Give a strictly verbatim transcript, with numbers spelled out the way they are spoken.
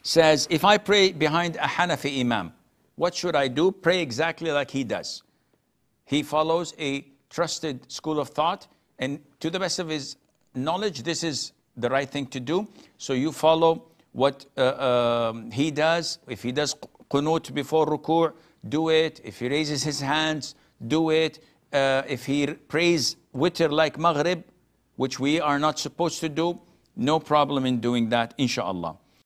says, if I pray behind a Hanafi Imam, what should I do? Pray exactly like he does. He follows a trusted school of thought, and to the best of his knowledge, this is the right thing to do. So you follow what uh, um, he does. If he does qunut before ruku', do it. If he raises his hands, do it. Uh, if he prays witr like maghrib, which we are not supposed to do, no problem in doing that, inshallah.